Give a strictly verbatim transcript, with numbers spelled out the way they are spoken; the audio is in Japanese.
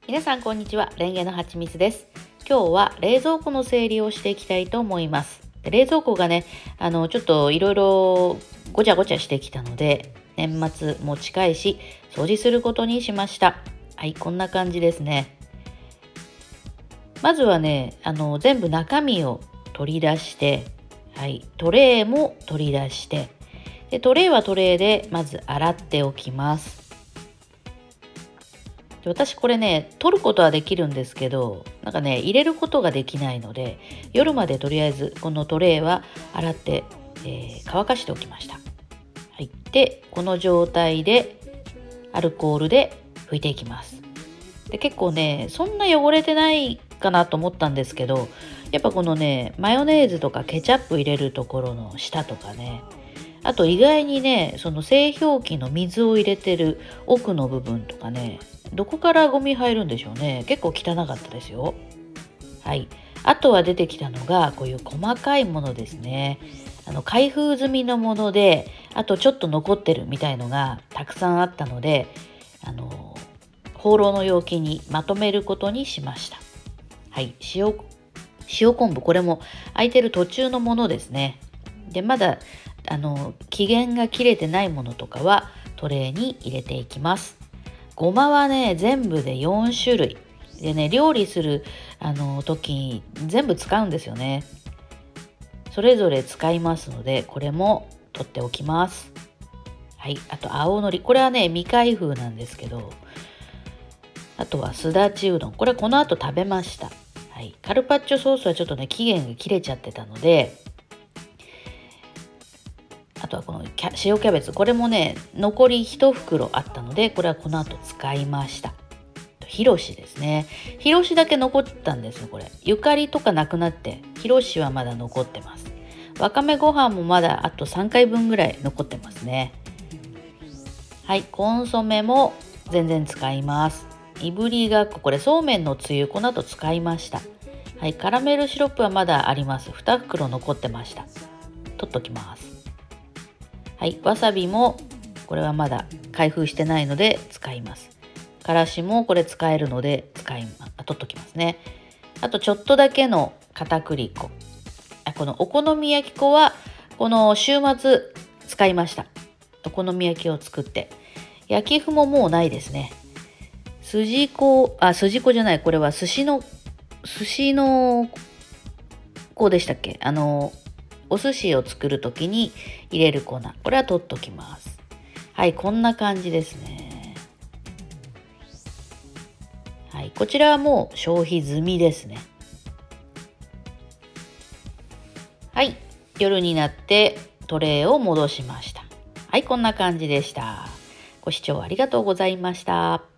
皆さんこんにちは。レンゲのはちみつです。今日は冷蔵庫の整理をしていきたいと思います。で冷蔵庫がね、あのちょっといろいろごちゃごちゃしてきたので、年末も近いし掃除することにしました。はい、こんな感じですね。まずはね、あの全部中身を取り出して、はい、トレイも取り出して、でトレイはトレイでまず洗っておきます。私これね、取ることはできるんですけど、なんかね、入れることができないので、夜までとりあえずこのトレイは洗って、えー、乾かしておきました。はい、で、この状態でアルコールで拭いていきます。で結構ね、そんな汚れてないかなと思ったんですけど、やっぱこのね、マヨネーズとかケチャップ入れるところの下とかね、あと意外にね、その製氷機の水を入れてる奥の部分とかね、どこからゴミ入るんでしょうね。結構汚かったですよ。はい。あとは出てきたのがこういう細かいものですね。あの開封済みのもので、あとちょっと残ってるみたいのがたくさんあったので、あの放浪の容器にまとめることにしました。はい。塩塩昆布、これも空いてる途中のものですね。でまだあの期限が切れてないものとかはトレイに入れていきます。ごまはね、全部でよんしゅるいでね、料理するあの時全部使うんですよね。それぞれ使いますので、これも取っておきます。はい。あと青のり、これはね未開封なんですけど、あとはすだちうどん、これはこの後食べました。はい。カルパッチョソースはちょっとね期限が切れちゃってたので、あとはこの塩キャベツ、これもね残りいちふくろあったので、これはこの後使いました。ひろしですね。ひろしだけ残ったんですよ。これゆかりとかなくなって、ひろしはまだ残ってます。わかめご飯もまだあとさんかいぶんぐらい残ってますね。はい。コンソメも全然使います。いぶりがっこ、これそうめんのつゆ、この後使いました。はい。カラメルシロップはまだあります。にふくろ残ってました。取っときます。はい、わさびもこれはまだ開封してないので使います。からしもこれ使えるので使いま取っときますね。あとちょっとだけの片栗粉。このお好み焼き粉はこの週末使いました。お好み焼きを作って。焼き麩ももうないですね。筋子、あ、筋子じゃない、これは寿司の寿司の粉でしたっけ？あのお寿司を作るときに入れる粉、これは取っときます。はい、こんな感じですね。はい、こちらはもう消費済みですね。はい、夜になってトレイを戻しました。はい、こんな感じでした。ご視聴ありがとうございました。